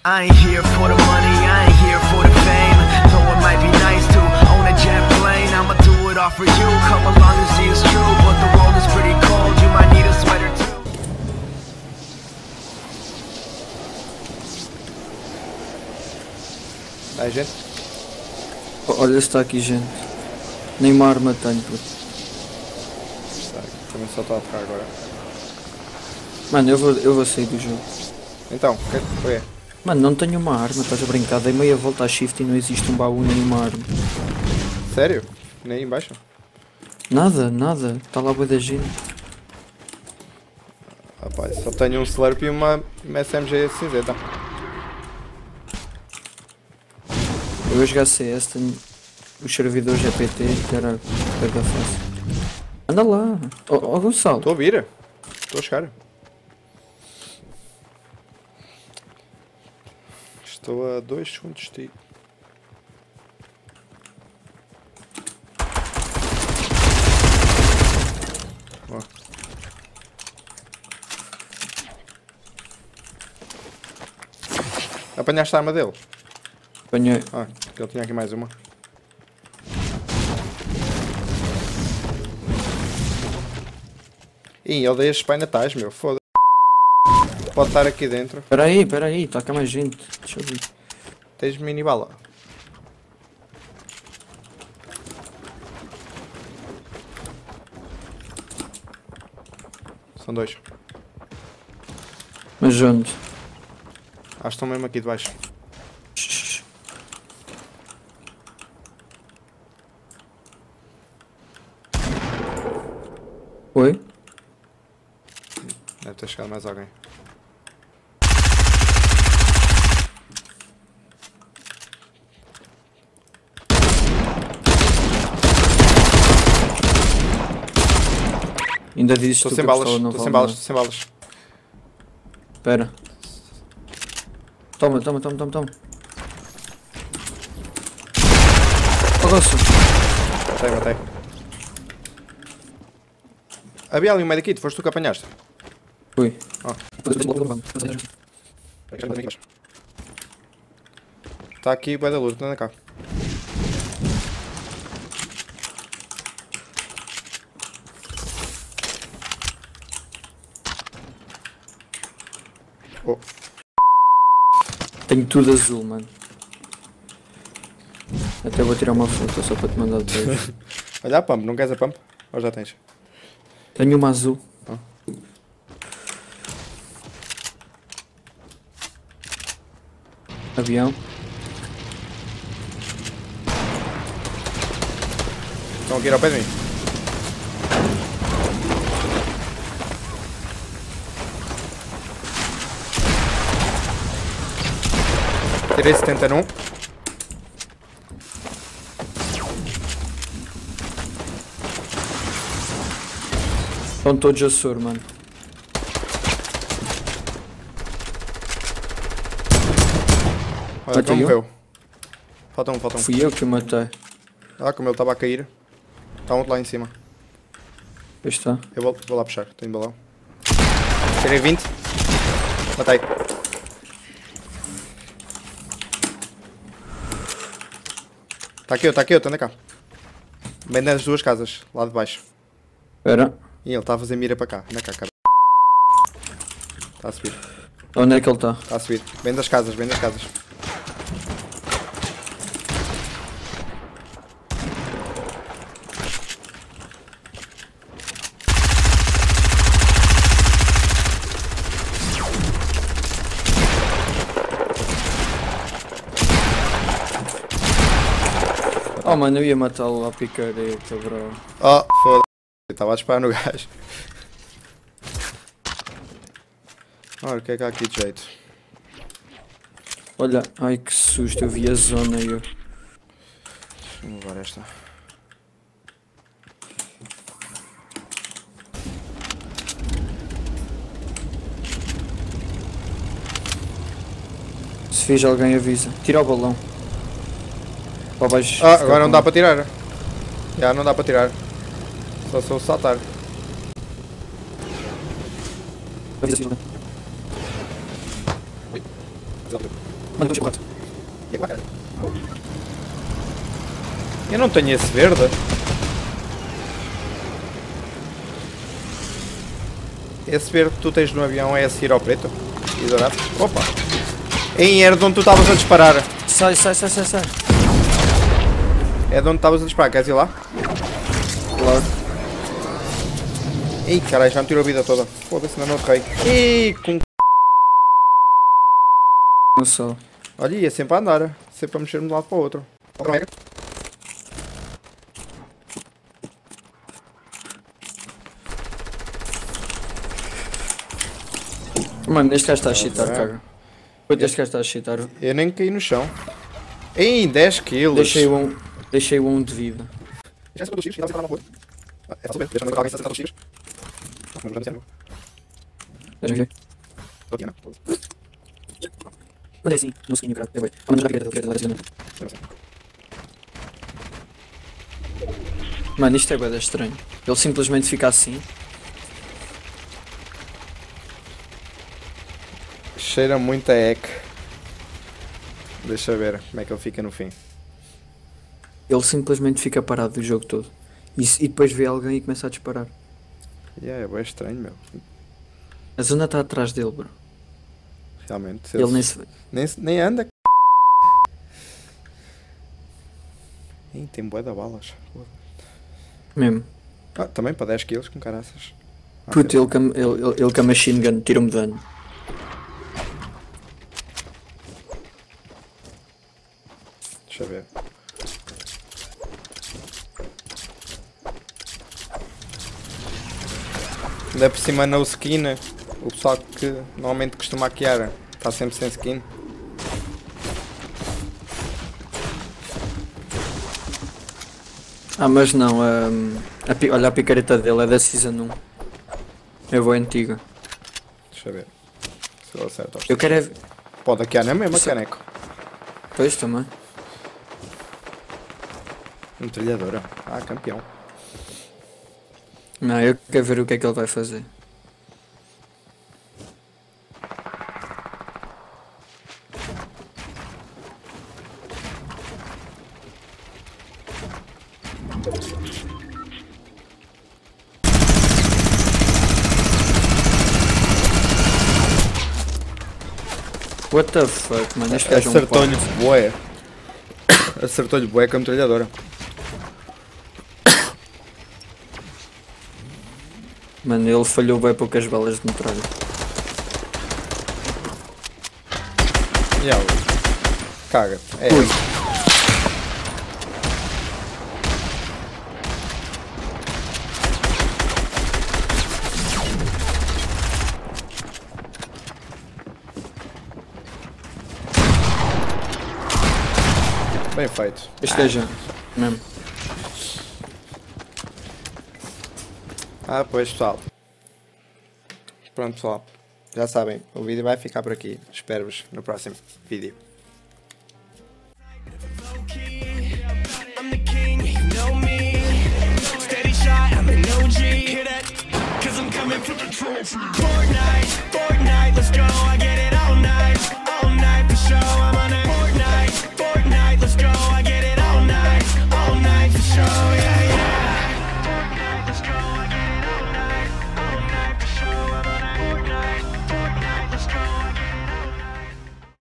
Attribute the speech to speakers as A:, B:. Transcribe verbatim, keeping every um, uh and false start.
A: I ain't here for the money, I ain't here for the fame. Though it might be nice to own a jet plane, I'ma do it all for you. Come along and see it's true, but the world is pretty cold. You might need a sweater too.
B: Vai, gente.
C: Olha se está aqui gente. Nem uma arma tenho, puto.
B: Tá, também só está a tocar agora.
C: Mano, eu vou, eu vou sair do jogo.
B: Então, o que é que foi?
C: Mano, não tenho uma arma, estás a brincar? Dei meia volta a shift e não existe um baú nem uma arma.
B: Sério? Nem aí embaixo?
C: Nada, nada. Está lá boa da gente.
B: Rapaz, só tenho um Slurp e uma S M G cinzenta.
C: Eu vou jogar C S, tenho os servidores G P T, caraca, pega fácil. Anda lá. Ó oh, oh, Gonçalo.
B: Estou a vir. Estou a chegar. Estou a dois segundos de ti. Oh. Apanhaste a arma dele?
C: Apanhei.
B: Ah, que ele tinha aqui mais uma. Ih, ele dei as spy natais, meu, foda-se. Pode estar aqui dentro.
C: Espera aí, espera aí, está cá mais gente. Deixa eu ver.
B: Tens mini bala. São dois.
C: Mas onde?
B: Acho que estão mesmo aqui debaixo.
C: Oi?
B: Deve ter chegado mais alguém.
C: Ainda dizes
B: Estou
C: tu
B: sem
C: que a
B: balas,
C: pistola não
B: estou sem
C: vale
B: balas,
C: nada.
B: estou sem balas.
C: Espera. Toma, toma, toma, toma, toma. Oh, Gonçalo.
B: Matei, matei. Havia ali um medikit, foste tu que apanhaste?
C: Fui.
B: Oh. Está aqui o bué da luta, anda cá. Oh.
C: Tenho tudo azul, mano. Até vou tirar uma foto só para te mandar depois.
B: Olha a pump, não queres a pump? Ou já tens?
C: Tenho uma azul.
B: Oh.
C: Avião.
B: Estão aqui ao pé de mim. Tirei setenta num.
C: Estão todos a soro, mano.
B: Olha,
C: Matei
B: como
C: um.
B: morreu. Falta um, falta um.
C: Fui eu que o matei.
B: Ah, como ele estava a cair. Está um outro lá em cima.
C: Pois está.
B: Eu vou, vou lá puxar, tenho balão. Tirei vinte. Matei. Está aqui, está aqui, anda cá. Bem nas duas casas, lá de baixo.
C: Espera.
B: E ele está a fazer mira para cá, anda cá, cara. Está a subir,
C: Onde é que ele está?
B: está a subir. Bem das casas, bem das casas.
C: Oh mano, eu ia matá-lo à picareta, bro.
B: Oh, foda-se. Eu estava a disparar no gajo. Ora, o que é que há aqui de jeito?
C: Olha, ai que susto, eu vi a zona e eu.
B: Deixa-me levar esta.
C: Se fiz alguém avisa. Tira o balão. Ou vais
B: Ah,
C: ficar
B: agora não
C: com-
B: dá para tirar. Já não dá para tirar. Só se eu saltar.
C: Avisa, avisa. Manda chocolate.
B: Eu não tenho esse verde. Esse verde que tu tens no avião é a seguir ao preto e dourado. Opa! Em era de onde tu estavas a disparar.
C: Sai, sai, sai, sai, sai.
B: É de onde estavas a disparar, queres ir lá?
C: Claro.
B: Ih, caralho, já me tirou a vida toda. Foda-se, não é meu rei. Ih, com...
C: Não sou.
B: Olha, ia sempre a andar. Sempre a mexer-me de um lado para o outro.
C: Mano, este gajo está a cheatar,
B: é.
C: cara. Quanto este gajo está a cheatar?
B: Eu nem caí no chão. Em dez quilos.
C: Deixei o um, deixei o um de vida.
B: Já se dos tiros, estava a na rua. É fácil ver, deixa eu alguém se acertar os tiros. Não, não, não.
C: Deixa-me ver.
B: Estou aqui, não?
C: Mas é assim, no seguinte, cara. Vamos mandar a picareta, a picareta lá de Mano, isto é bué estranho. Ele simplesmente fica assim.
B: Cheira muito a egg. Deixa eu ver como é que ele fica no fim.
C: Ele simplesmente fica parado do jogo todo. E, e depois vê alguém e começa a disparar.
B: Yeah, é bem estranho, meu.
C: A zona está atrás dele, bro.
B: Realmente.
C: Ele nem se...
B: nem, se- nem anda. Ih, tem bué de balas.
C: Mesmo.
B: Ah, também para dez quilos com caraças. Ah,
C: Puto, ele, com- ele, ele, ele com a machine gun tira-me dano.
B: Deixa eu ver. Ainda por cima no skin, o pessoal que normalmente costuma maquiar está sempre sem skin.
C: Ah, mas não, um, a, pi- olha a picareta dele, é da Season um. É boa antiga.
B: Deixa eu ver. Se eu acerto.
C: Eu quero é... ver-
B: Pode aqui na mesma,
C: Isso-
B: caneco.
C: Pois, também.
B: Metralhadora. Ah, campeão.
C: Não, eu quero ver o que é que ele vai fazer. What the fuck, mano, este gajo é um
B: Acertou-lhe
C: porco.
B: bué. Acertou-lhe bué com a metralhadora.
C: Mano, ele falhou bem poucas balas de metralha.
B: Yeah, caga-te. É.
C: Ui.
B: Bem feito.
C: Este gajo é mesmo.
B: Ah, pois pessoal. Pronto pessoal. Já sabem, o vídeo vai ficar por aqui. Espero-vos no próximo vídeo.
A: I'm the king, you know me. Steady shot, I'm an O G. Hear that? Cause I'm coming for the trophy. Fortnite, Fortnite, let's go. I get it all night.